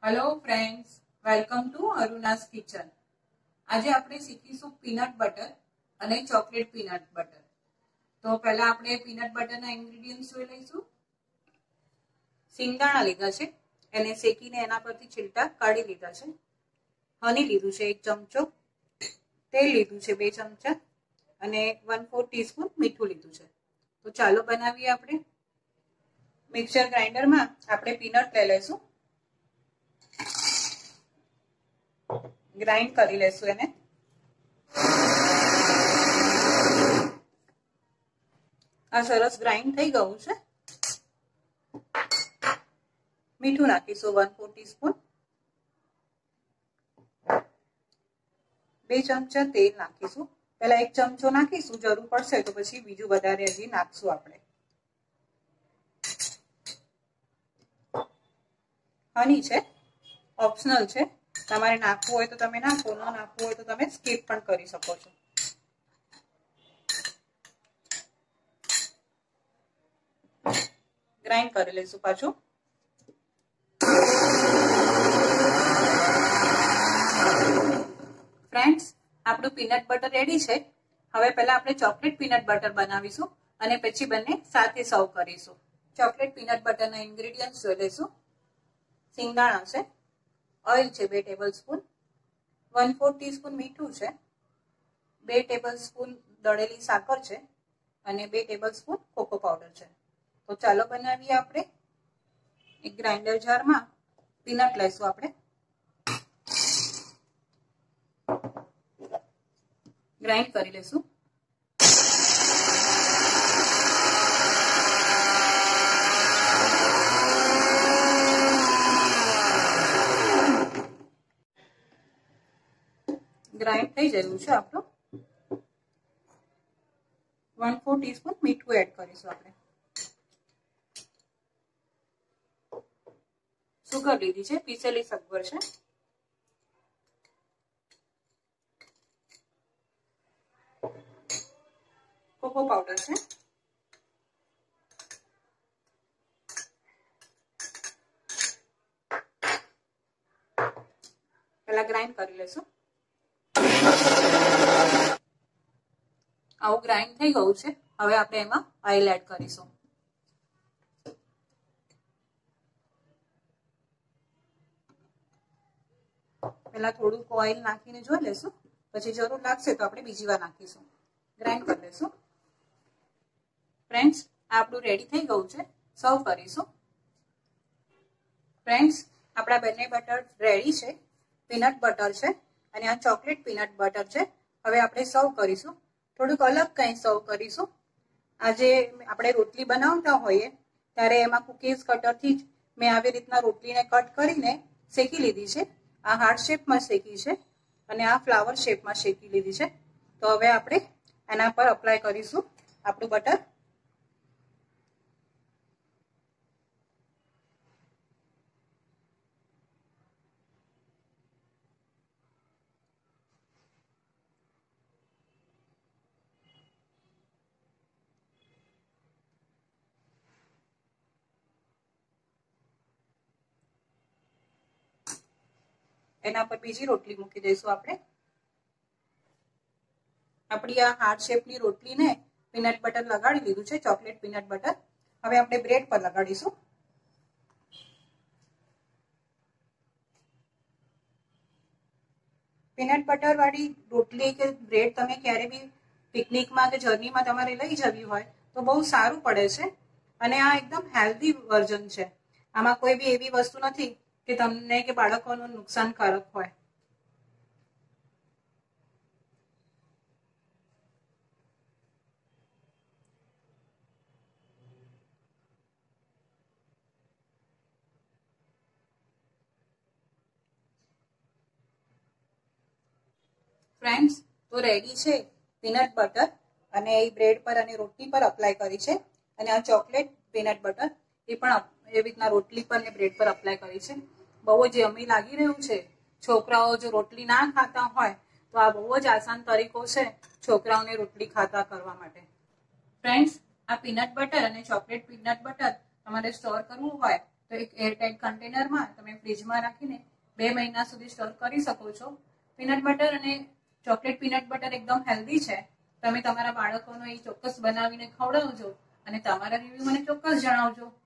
Hello friends, welcome to Aruna's kitchen. આજે આપણે શીખીશું પીનટ બટર અને ચોકલેટ પીનટ બટર. તો પહેલા આપણે પીનટ બટરના ઇન્ગ્રેડિયન્ટ્સ જોઈ લઈશું. સિંગદાણા લીધા છે, એને શેકીને એના પરથી છીલટા કાઢી લીધા છે. હની લીધું છે 1 ચમચો, તેલ લીધું છે 2 ચમચા અને 1/4 ટીસ્પૂન મીઠું લીધું છે. તો ચાલો બનાવીએ. આપણે મિક્સર ગ્રાઇન્ડરમાં આપણે પીનટ લઈ લઈશું, ગ્રાઇન્ડ કરી લેશું એને. આ સરસ ગ્રાઇન્ડ થઈ ગયું છે. મીઠું નાખીશું 1/4 ટીસ્પૂન, 2 ચમચા તેલ નાખીશું. પહેલા 1 ચમચો નાખીશું, જરૂર પડશે તો પછી બીજું વધારે હજી નાખશું આપણે. હની છે, ઓપ્શનલ છે, તમારે નાખવું હોય તો તમે નાખો, ન નાખવું હોય તો તમે સ્કીપ પણ કરી શકો છો. ગ્રાઇન્ડ કરી લઈશું પાછું. ફ્રેન્ડ્સ, આપણું પીનટ બટર રેડી છે. હવે પહેલા આપણે ચોકલેટ પીનટ બટર બનાવીશું અને પછી બંને સાથે સર્વ કરીશું. ચોકલેટ પીનટ બટરના ઇન્ગ્રેડિયન્ટ્સ જોઈ લઈશું. સિંગદાણા છે, ઓઇલ છે 2 ટેબલસ્પૂન, 1/4 ટીસ્પૂન મીઠું છે, 2 ટેબલસ્પૂન દળેલી સાકર છે અને 2 ટેબલસ્પૂન કોકો પાવડર છે. તો ચાલો બનાવીએ. આપણે એક ગ્રાઇન્ડર જારમાં પીનટ લઈશું. આપણે ગ્રાઇન્ડ કરી લઈશું. ગ્રાઇન્ડ થઈ ગયું છે આપણું. 1/4 ટીસ્પૂન મીઠું એડ કરીશું. આપણે સુગર લીધી છે, પીસેલી સગવર છે. કોકો પાવડર છે. પહેલા ગ્રાઇન્ડ કરી લેશું. આવું ગ્રાઇન્ડ થઈ ગયું છે. હવે આપણે એમાં ઓઇલ એડ કરીશું. પહેલા થોડુંક ઓઇલ નાખીને જોઈ લેશું, પછી જરૂર લાગશે તો આપણે બીજી વાર નાખીશું. ગ્રાઇન્ડ કરી લેશું. ફ્રેન્ડ્સ, આપણું રેડી થઈ ગયું છે. સર્વ કરીશું. ફ્રેન્ડ્સ, આપણા બંને બટર રેડી છે. પીનટ બટર છે અને આ ચોકલેટ પીનટ બટર છે. હવે આપણે સર્વ કરીશું. થોડુંક અલગ કંઈ સર્વ કરીશું. આજે આપણે રોટલી બનાવતા હોઈએ ત્યારે એમાં કુકીઝ કટરથી જ મેં આવી રીતના રોટલીને કટ કરીને શેકી લીધી છે. આ હાર્ટ શેપમાં શેકી છે અને આ ફ્લાવર શેપમાં શેકી લીધી છે. તો હવે આપણે એના પર અપ્લાય કરીશું આપણું બટર. એના પર બીજી રોટલી મૂકી દઈશું. આપણે આપણી આ હાર્ટ શેપની રોટલીને પીનટ બટર લગાડી લીધું છે, ચોકલેટ પીનટ બટર. હવે આપણે બ્રેડ પર લગાડીશું. પીનટ બટર વાળી રોટલી કે બ્રેડ તમે ક્યારે બી પિકનિકમાં કે જર્નીમાં તમારે લઈ જવી હોય તો બહુ સારું પડે છે. અને આ એકદમ હેલ્ધી વર્ઝન છે. આમાં કોઈ બી એવી વસ્તુ નથી કે તમને કે બાળકોનું નુકસાનકારક હોય. ફ્રેન્ડ્સ, તો રેડી છે પીનટ બટર અને એ બ્રેડ પર અને રોટલી પર અપ્લાય કરી છે. અને આ ચોકલેટ પીનટ બટર એ પણ એવી રીતના રોટલી પર અને બ્રેડ પર અપ્લાય કરી છે. બહુ જ યમી લાગી રહ્યું છે. છોકરાઓ જો રોટલી ના ખાતા હોય તો આ બહુ જ આસાન તરીકો છે છોકરાઓને રોટલી ખાતા કરવા માટે. ફ્રેન્ડ્સ, આ પીનટ બટર અને ચોકલેટ પીનટ બટર તમારે સ્ટોર કરવું હોય તો એક એરટાઇટ કન્ટેનરમાં તમે ફ્રીજમાં રાખીને 2 મહિના સુધી સ્ટોર કરી શકો છો. પીનટ બટર અને ચોકલેટ પીનટ બટર એકદમ હેલ્ધી છે. તમે તમારા બાળકોનો એ ચોક્કસ બનાવીને ખવડાવજો અને તમારા રિવ્યુ મને ચોક્કસ જણાવજો.